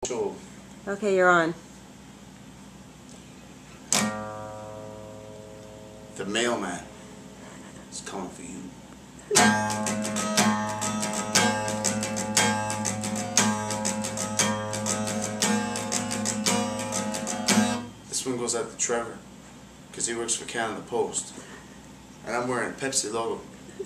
Sure. Okay, you're on. The mailman is coming for you. This one goes out to Trevor, because he works for Canada Post. And I'm wearing a Pepsi logo.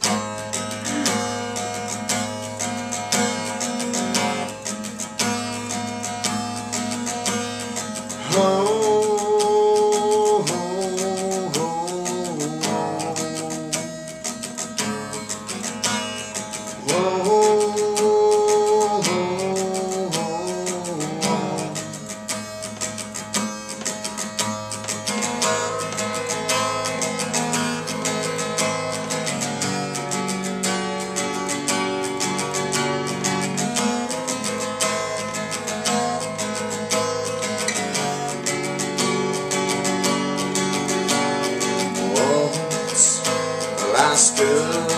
I stood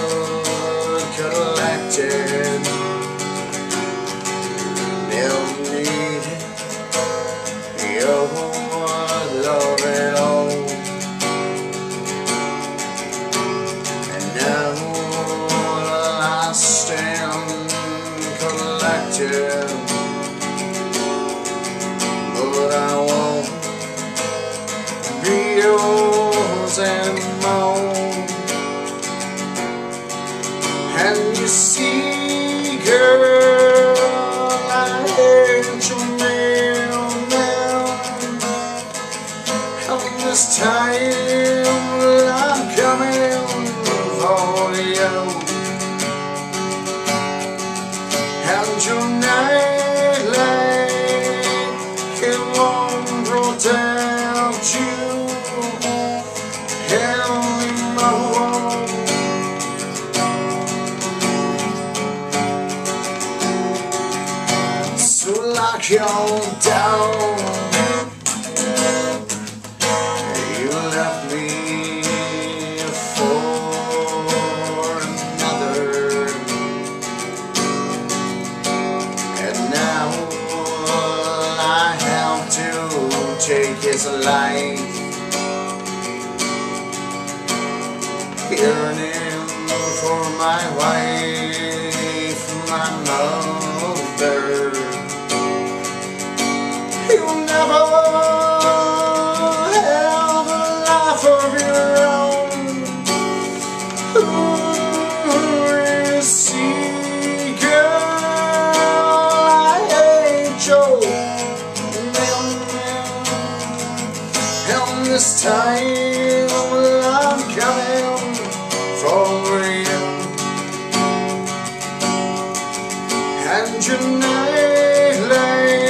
collected, never needed your love at all. And now I stand collected, but I won't be yours anymore. And you see, girl, I hate your mail now. And this time I'm coming for you. And your nightlight, it won't protect you anymore. So lock your door. You left me for another, and now I have to take his life, yearning for my wife, my mother. You'll never have a life of your own. Ooh, you see, girl, I hate your mailman. And this time I'm coming for you. And your nightlight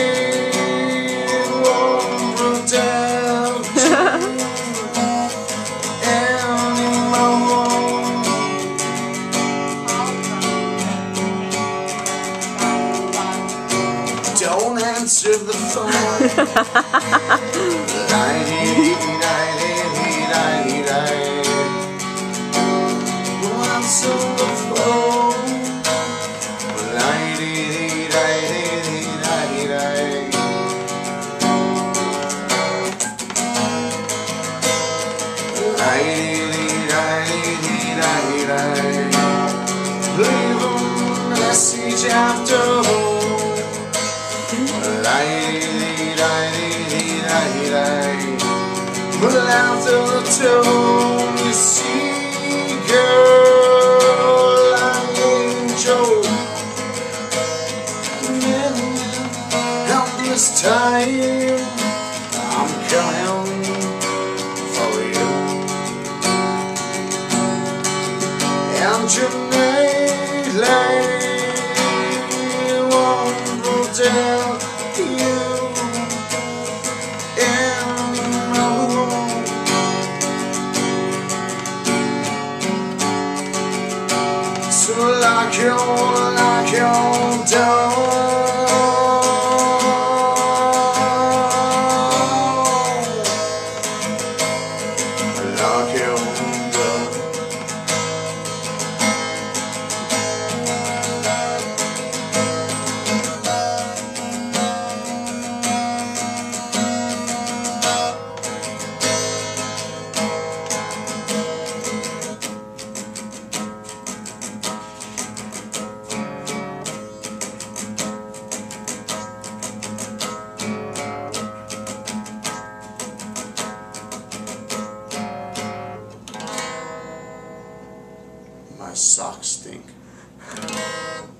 don't answer the phone. Don't answer the phone. Leave a message after home. But after the tone, you see, girl, I ain't your man. And this time I'm coming for you. And your nightlight won't protect you. So lock your door. Lock your door. My socks stink.